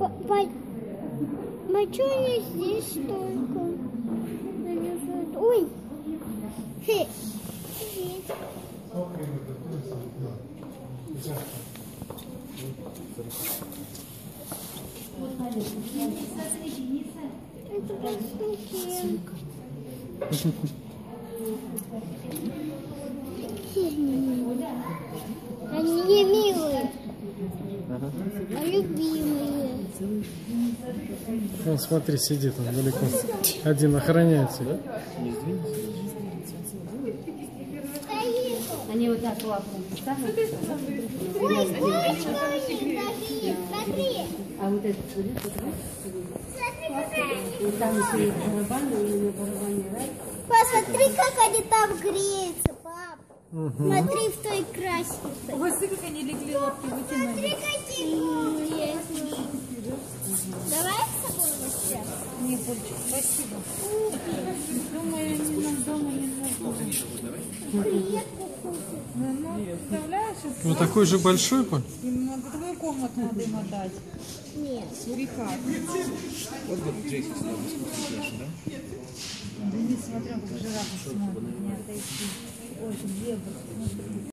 Почему не здесь только? Ой! Хе. Это посмотрим. Они милые, а любимые. Вон, смотри, сидит он далеко. Один охраняет себя. Они вот так лапу ставят. Ой, смотри. А вот этот смотри, вот там еще барабаны, именно барабаны, да? Посмотри, как они там греются, пап. Смотри в той красе. Ой, смотри, как они легли, лапки вытянули. Смотри, какие. Давай с собой возьмем. Не, Польчик, спасибо. Думаю, они нам дома не нужны. Ну, представляешь, Ну такой же большой, Поль? именно до твою комнату надо им отдать. Нет. Сурикат. Да не смотрел, как жирафа смотрит, не отойти. Ой, зебра.